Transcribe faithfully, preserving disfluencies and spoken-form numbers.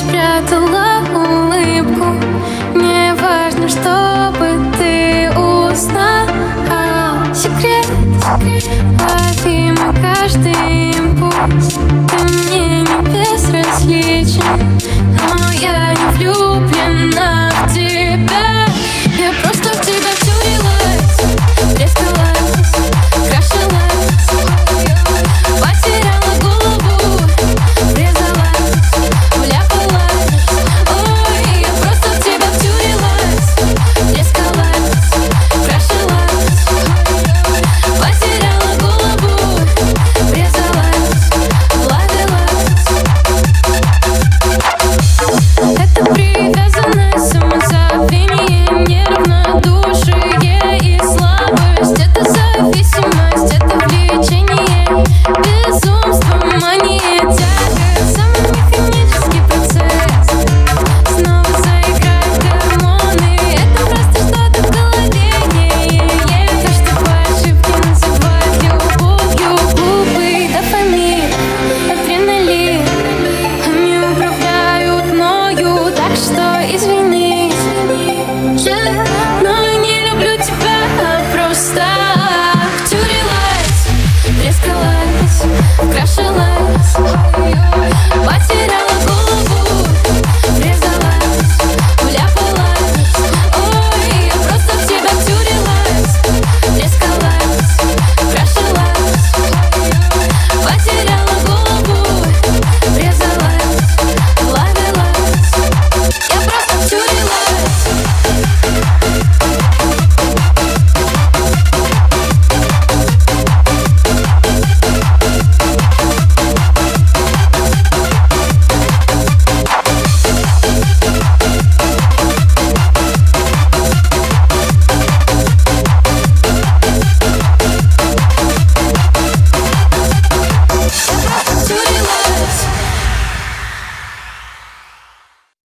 спрятала улыбку. Мне важно, чтобы ты узнал секрет. Лови мой каждый импульс. Ты мне не безразличен, но я не влюблена в тебя. Я просто в тебя втюрилась, трескалась, крашилась, потеряла голову, врезалась, вляпалась. Ой, я просто в тебя втюрилась, трескалась, крашилась, потеряла голову, врезалась, владелась. Это привязанность, самозабвение, неравнодушие и слабость. Это зависимость, это влечение, безумство, мания, тяга. Самый механический процесс. Снова заиграют гормоны. Это просто что-то в голове. То, что по ошибке называют любовью. Глупый дофамин, адреналин, они управляют мною, так что извини. Yeah.